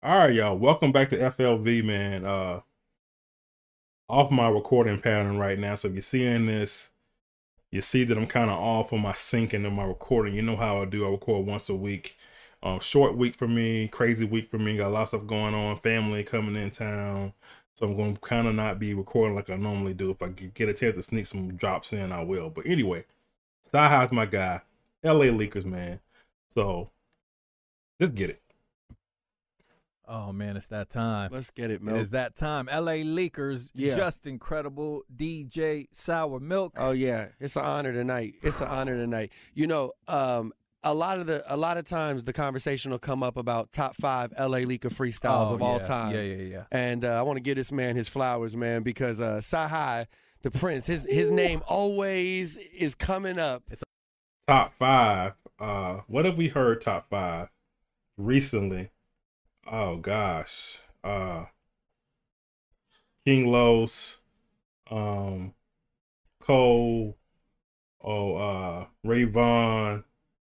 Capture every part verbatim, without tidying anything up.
All right, y'all. Welcome back to F L V, man. Uh, off my recording pattern right now. So if you're seeing this, you see that I'm kind of off on my syncing of my recording. You know how I do. I record once a week. Um, short week for me, crazy week for me. Got a lot of stuff going on. Family coming in town. So I'm going to kind of not be recording like I normally do. If I get a chance to sneak some drops in, I will. But anyway, Sci-Hi's my guy. L A Leakers, man. So let's get it. Oh man, it's that time. Let's get it, Milk. It is that time. L A Leakers, Yeah. Just Incredible, D J Sour Milk. Oh yeah, it's an honor tonight. It's an honor tonight. You know, um, a lot of the a lot of times the conversation will come up about top five L A Leaker freestyles Oh, of all yeah. time. Yeah, yeah, yeah. And uh, I want to give this man his flowers, man, because uh, Sci-Hi, the Prince, his his name always is coming up. It's Top five. Uh, what have we heard top five recently? Oh gosh. Uh, King Los, um, Cole, oh, uh, Ray Vaughn,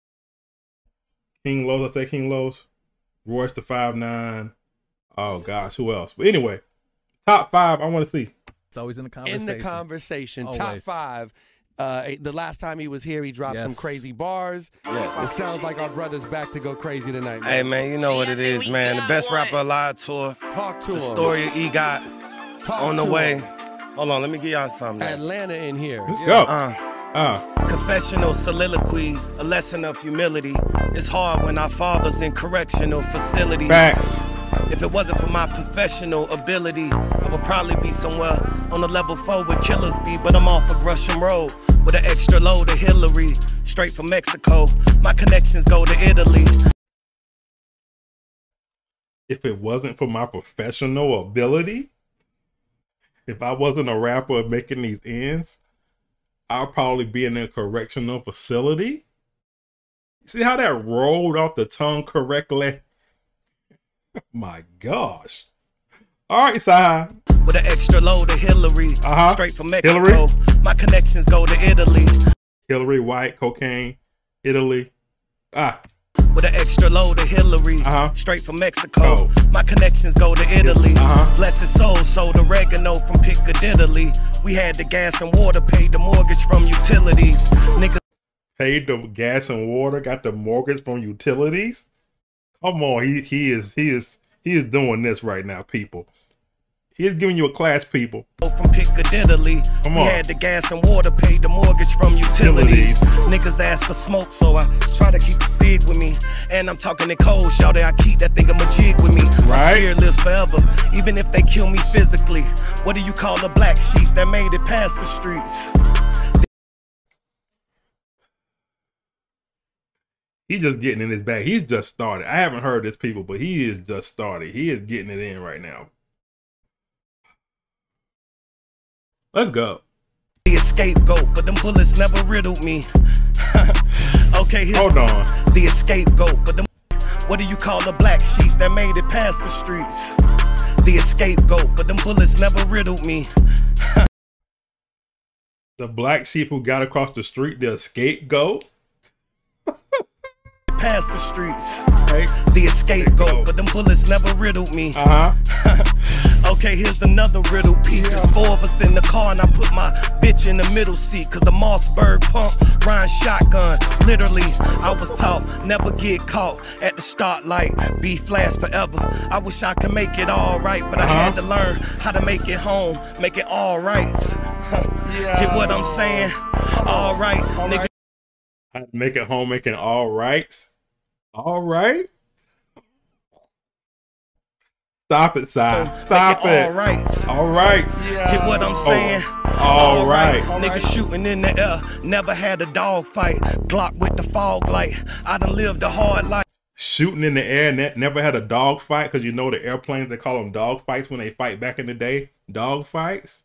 King Los, I say King Los, Royce the five nine. Oh gosh, who else? But anyway, top five. I want to see. it's always in the conversation. In the conversation, top Always. five. Uh, the last time he was here, he dropped some Yes. crazy bars. Yeah. It sounds like our brother's back to go crazy tonight, man. Hey man, you know what it is, man. The best rapper alive tour. Talk to The him. story of E-Got Talk on the to way. him. Hold on, let me give y'all something. now. Atlanta in here. Let's go. Uh, Uh, confessional soliloquies, a lesson of humility. It's hard when our father's in correctional facilities. facts. If it wasn't for my professional ability, I would probably be somewhere on the level four where killers be. But I'm off of Russian Road with an extra load of Hillary, straight from Mexico. My connections go to Italy. If it wasn't for my professional ability, if I wasn't a rapper making these ends, I'd probably be in a correctional facility. See how that rolled off the tongue correctly? My gosh. All right, Sci. With an extra load of Hillary, Uh-huh. straight from Mexico. Hillary? My connections go to Italy. Hillary, white, cocaine, Italy. Ah, With an extra load of Hillary, Uh-huh. straight from Mexico. Oh. My connections go to Italy. Uh-huh. Bless his soul, sold oregano from Piccadilly. We had the gas and water, paid the mortgage from utilities. Niggas paid the gas and water, got the mortgage from utilities. Come on, he he is he is he is doing this right now, people. He is giving you a class, people. from Piccadilly. Come we on. had the gas and water, paid the mortgage from utilities. Niggas ask for smoke, so I try to keep the cig with me. And I'm talking in cold, shout I keep that thing of my jig with me. My Right. spirit lives forever, even if they kill me physically. What do you call a black sheep that made it past the streets? He's just getting in his bag. He's just started. I haven't heard this, people, but he is just started. He is getting it in right now. Let's go. The scapegoat, but them bullets never riddled me. Okay, here's Hold on. the scapegoat, but them what do you call a black sheep that made it past the streets? The scapegoat, but them bullets never riddled me. The black sheep who got across the street, the scapegoat. Past the streets. Right? The scapegoat, but them bullets never riddled me. Uh huh. Okay, here's another riddle piece. There's four of us in the car and I put my bitch in the middle seat. Cause the Mossberg pump, Ryan shotgun. Literally, I was taught never get caught at the start light. Be flash forever. I wish I could make it all right, but I Uh-huh. had to learn how to make it home, make it all right. Get what I'm saying? All right, nigga. Make it home, making all rights. All right. Stop it, Si. Stop Make it. all right. All right. Get what I'm saying? all right. Nigga shooting in the air, never had a dog fight. Glock with the fog light. I done lived a hard life. Shooting in the air, ne never had a dog fight, because you know the airplanes, they call them dog fights when they fight back in the day. Dog fights.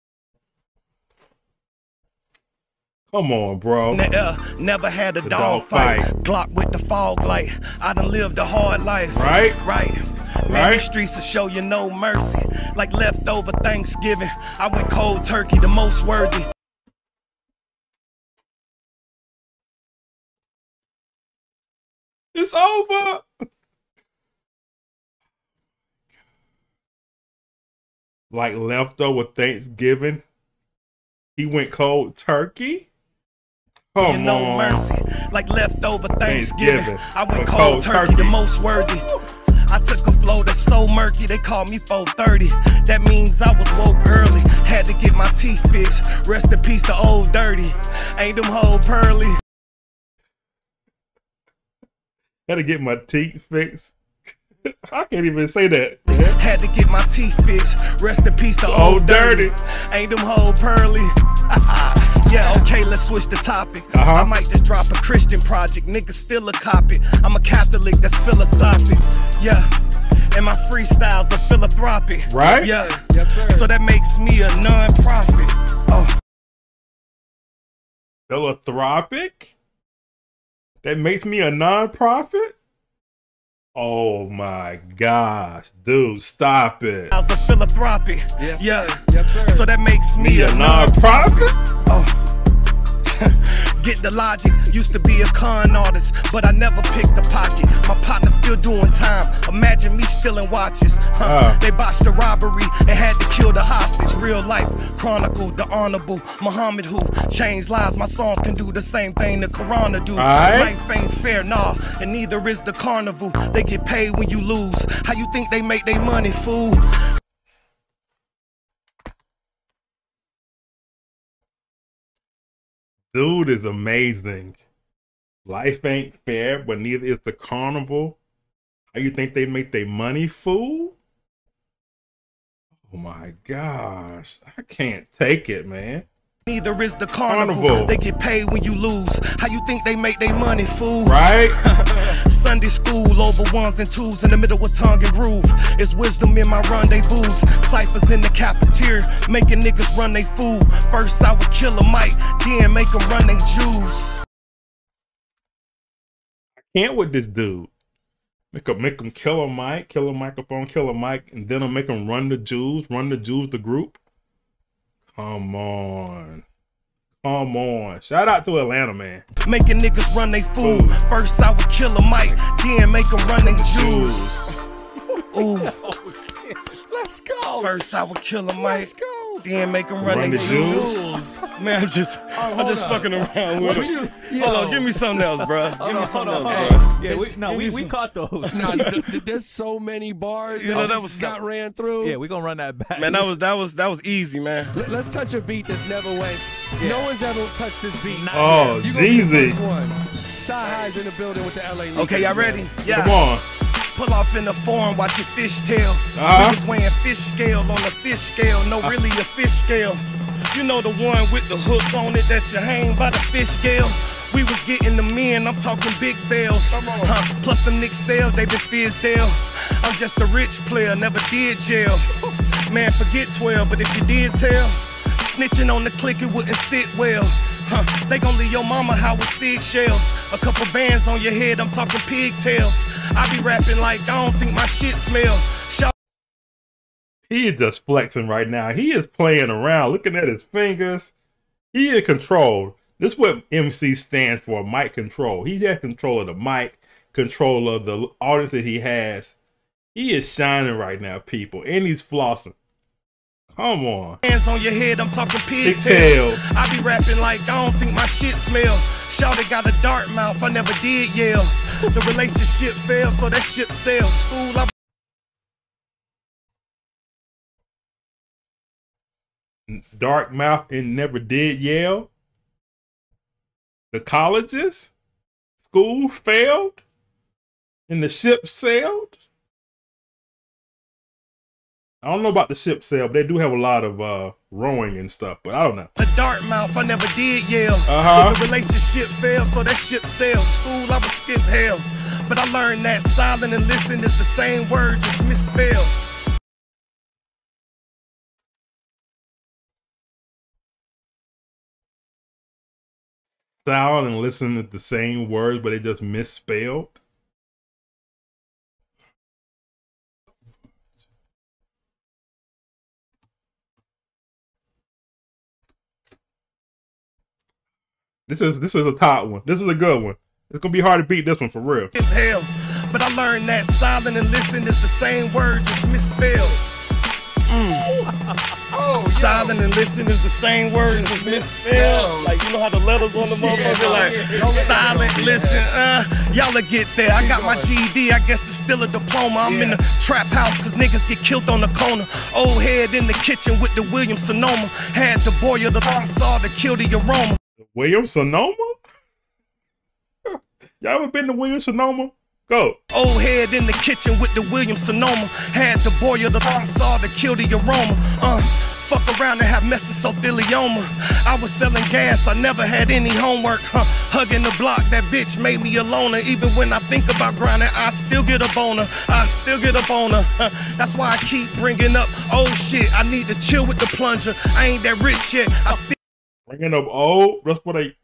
Come on, bro. In the air, never had a The dog, dog fight. fight. Glock with the fog light. I done lived a hard life. Right? Right. Man, Right. these streets will show you no mercy. Like leftover Thanksgiving. I went cold turkey, the most worthy. It's over. like leftover Thanksgiving. He went cold turkey. Come you know on. mercy, like leftover Thanksgiving. Thanksgiving. I went Went cold, cold turkey, turkey. the most worthy. I took a flow that's so murky, they called me four thirty. That means I was woke early. Had to get my teeth fixed. Rest in peace to old dirty. Ain't them whole pearly. Had to get my teeth fixed. I can't even say that. Had to get my teeth fixed. Rest in peace to Old old dirty. dirty. Ain't them whole pearly. Yeah, okay, let's switch the topic. Uh-huh. I might just drop a Christian project. Niggas still a copy. I'm a Catholic that's philosophic. Yeah. And my freestyles are philanthropic. Right? Yeah. Yes, sir. So that makes me a non-profit. Oh. Philanthropic? That makes me a non-profit? Oh my gosh. Dude, stop it. I was a philanthropic. Yes, Yeah. sir. Yes, sir. So that makes me, Me a a non-profit. non-profit? Oh. Get the logic, used to be a con artist, but I never picked a pocket. My partner still doing time. Imagine me stealing watches. Huh. Uh. They botched the robbery and had to kill the hostage. Real life chronicle, the honorable Muhammad who changed lives. My songs can do the same thing the Quran do. Aight. Life ain't fair, nah, and neither is the carnival. They get paid when you lose. How you think they make their money, fool? Dude is amazing. Life ain't fair, but neither is the carnival. How you think they make their money, fool? Oh my gosh. I can't take it, man. Neither is the carnival. Carnival. They get paid when you lose. How you think they make their money, fool? Right? Sunday school over ones and twos in the middle of tongue and groove. It's wisdom in my rendezvous. Ciphers in the cafeteria, making niggas run they food. First I would kill a mic, then make them run they Jews. I can't with this dude. Make him, make him kill a mic, kill a microphone, kill a mic, and then I'll make him run the Jews, run the Jews, the group. Come on. Come on. Shout out to Atlanta, man. Making niggas run they food. Food. First I would kill a mic, then make them run they Jews. Ooh. Let's go. First I would kill a mic, Let's go. then make them run, Run they the Jews. Man, I'm just, I'm hold just up. fucking around with What it. you- Hold on, yo. give me something else, bro. Give Hold me on, something hold on, else, hold bro. on. Yeah, we, It's- no, we, it's- we caught those. Nah, th- th- there's so many bars You that, know, that just was- got ran through. Yeah, we gonna run that back. Man, that was that was that was easy, man. Let- Let's touch a beat that's never went. Yeah. No one's ever touched this beat. Oh, You gonna be the Jeezy. first one. Sci-Hi's in the building with the L A Lakers. Okay, y'all ready? Yeah. Come on. Pull off in the foreign, watch your fish tail. Uh-huh. We was weighing fish scale on the fish scale, no really a fish scale. You know the one with the hook on it that you hang by the fish scale. We was getting the men, I'm talking big bells. Huh, plus them Nick sales, they been Fizdale. I'm just a rich player, never did jail. Man, forget twelve, but if you did tell, snitching on the click, it wouldn't sit well. Huh, they gon' leave your mama house with sig shells. A couple bands on your head, I'm talking pigtails. I be rapping like I don't think my shit smell. Shout He is just flexing right now. He is playing around, looking at his fingers. He is control. This is what M C stands for, mic control. He has control of the mic, control of the audience that he has. He is shining right now, people, and he's flossing. Come on. hands on your head, I'm talking pigtails. Pigtails. I be rapping like I don't think my shit smell. Shawty got a dark mouth, I never did yell. The relationship failed, so that ship sails. School, I Dark mouth and never did yell. The colleges, school failed, and the ship sailed. I don't know about the ship sail, but they do have a lot of uh, rowing and stuff, but I don't know. a dark mouth, I never did yell. Uh-huh. The relationship failed, so that ship sails. School, I would skip hell. But I learned that silent and listen is the same word, just misspelled. Silent and listen to the same words, but they just misspelled. This is this is a top one. This is a good one. It's gonna be hard to beat this one for real. Skip hell. But I learned that silent and listen is the same word, just misspelled. Oh, Silent and listen is the same word as misspelled. Like, you know how the letters on the motherfucker, like, silent, listen, uh, y'all'll get there. I got my G E D, I guess it's still a diploma. I'm in the trap house, cause niggas get killed on the corner. Old head in the kitchen with the Williams Sonoma. Had to boil the saw to kill the aroma. Williams Sonoma? Y'all ever been to Williams Sonoma? Go. Old head in the kitchen with the Williams Sonoma. Had to boil the saw to kill the aroma. Uh, fuck around and have mesothelioma. I was selling gas, I never had any homework. Huh. Hugging the block, that bitch made me a loner. Even when I think about grinding, I still get a boner. I still get a boner. Huh. That's why I keep bringing up old shit. I need to chill with the plunger. I ain't that rich yet. I still bringing up old. That's what they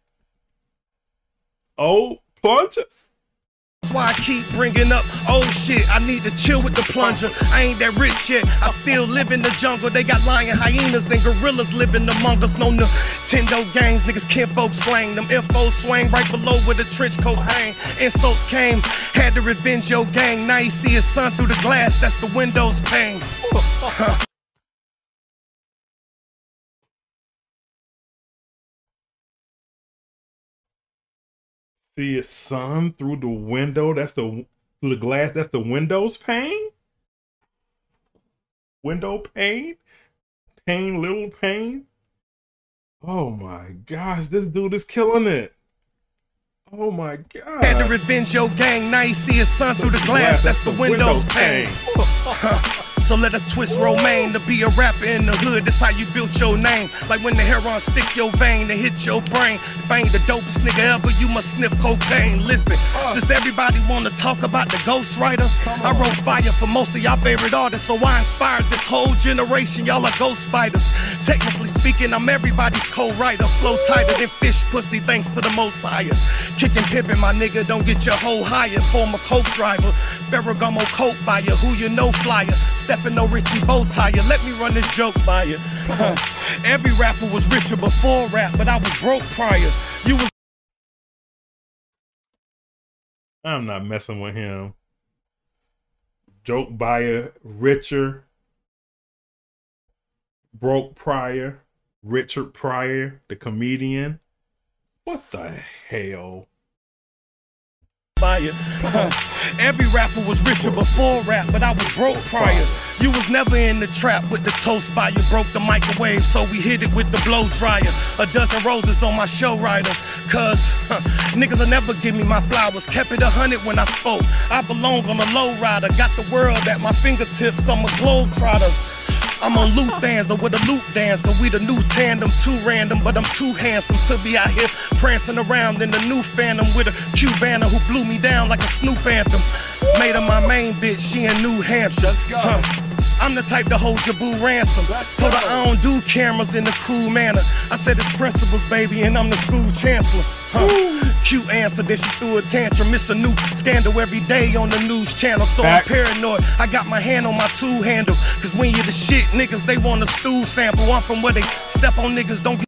old plunger. That's why I keep bringing up old shit. I need to chill with the plunger. I ain't that rich yet. I still live in the jungle. They got lion hyenas and gorillas living among us. No Nintendo games, niggas kinfolk slang. Them infos swang right below where the trench coat hang. Insults came, had to revenge your gang. Now you see his son through the glass. That's the window's pane. Huh. See his son through the window. That's the through the glass. That's the window's pane. Window pane. Pane, little pane. Oh my gosh, this dude is killing it. Oh my god. Had to revenge your gang. Now you see his son through the glass. That's the window's pane. Huh. So let us twist romaine to be a rapper in the hood. That's how you built your name. Like when the heroin stick your vein and hit your brain. If I ain't the dopest nigga ever, you must sniff cocaine. Listen, uh, since everybody wanna talk about the ghostwriter, I wrote fire for most of y'all favorite artists. So I inspired this whole generation. Y'all are ghost spiders. Technically speaking, I'm everybody's co-writer. Flow tighter than fish pussy thanks to the most higher. Kicking pimpin', my nigga, don't get your hoe higher. Former coke driver, Ferragamo coke buyer, who you know flyer. Stefano Richie bow tie, let me run this joke by you. Huh. Every rapper was richer before rap, but I was broke prior. You was. I'm not messing with him. Joke buyer, richer, broke prior, Richard Pryor, the comedian. What the hell? Uh, every rapper was richer before rap, but I was broke prior. You was never in the trap with the toast buyer. Broke the microwave, so we hit it with the blow dryer. A dozen roses on my show rider. Cause huh, niggas will never give me my flowers. Kept it a hundred when I spoke. I belong on a low rider. Got the world at my fingertips. I'm a globetrotter. I'm on loop dancer with a loop dancer. We the new tandem, too random, but I'm too handsome to be out here prancing around in the new Phantom with a Cubana who blew me down like a Snoop anthem. Made her my main bitch, she in New Hampshire. Huh. I'm the type to hold your boo ransom. Told her I don't do cameras in a cool manner. I said it's principles, baby, and I'm the school chancellor. Huh. Cute answer, then she threw a tantrum. It's a new scandal every day on the news channel. So I'm paranoid, I got my hand on my tool handle. Cause when you're the shit, niggas, they want a stool sample. I'm from where they step on niggas, don't get.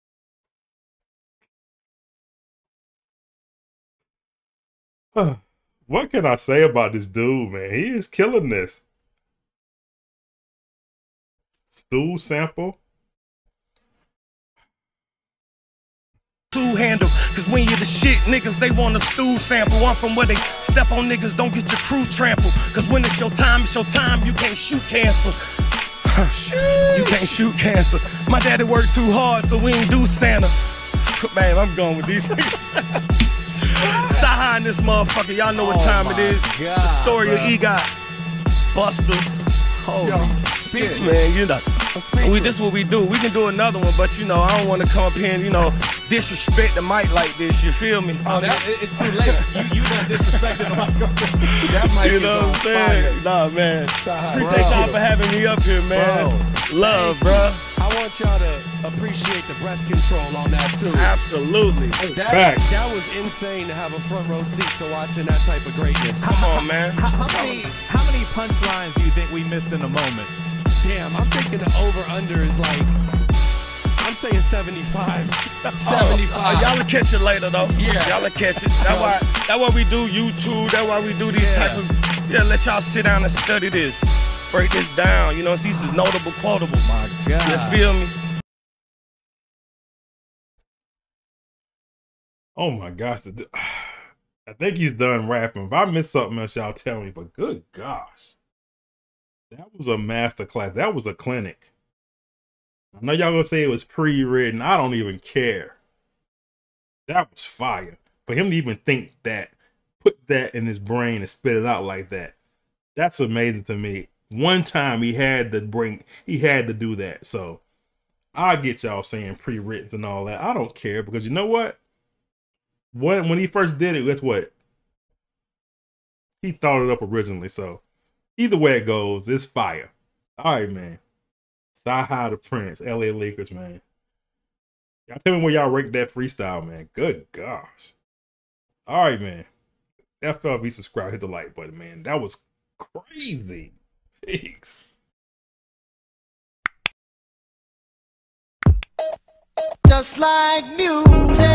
What can I say about this dude, man? He is killing this. Stool sample. Tool handle, cause when you're the shit, niggas, they want a stool sample. I'm from where they step on niggas, don't get your crew trampled. Cause when it's your time, it's your time, you can't shoot cancer. You can't shoot cancer. My daddy worked too hard, so we ain't do Santa. Man, I'm going with these niggas. Saha in this motherfucker, y'all know what time it is. God, the story bro. of EGOT. Busters. Holy Yo, shit. Man, you know, we, this is what we do. We can do another one, but you know, I don't want to come up here and, you know, disrespect the mic like this, you feel me? Oh, that, it, it's too late. You, you done disrespected the microphone. That mic You is know on what I'm saying? fire. Nah, man. Saha, Appreciate bro. y'all for having me up here, man. Bro. Love, bro. I want y'all to appreciate the breath control on that too. Absolutely. That, Facts. that was insane to have a front row seat to watching that type of greatness. Come on, man. How, how many how many punchlines do you think we missed in the moment? Damn, I'm thinking the over-under is like, I'm saying seventy-five. seventy-five. Uh, y'all will catch it later, though. Yeah. Y'all will catch it. That's why, that's why we do YouTube. That's why we do these Yeah. type of, yeah, let y'all sit down and study this. break this down. You know, these is notable, quotable. My God. You feel me? Oh my gosh. The, I think he's done rapping. If I missed something else, y'all tell me. But good gosh. That was a masterclass. That was a clinic. I know y'all gonna say it was pre-written. I don't even care. That was fire. For him to even think that, put that in his brain and spit it out like that. That's amazing to me. One time he had to bring, he had to do that. So I get y'all saying pre-written and all that. I don't care because you know what? When when he first did it, that's what he thought it up originally. So either way it goes, it's fire. All right, man. Sci-Hi the Prince, L A Lakers, man. Y'all tell me where y'all rank that freestyle, man. Good gosh. All right, man. F L V subscribe, hit the like button, man. That was crazy. Thanks. Just like music.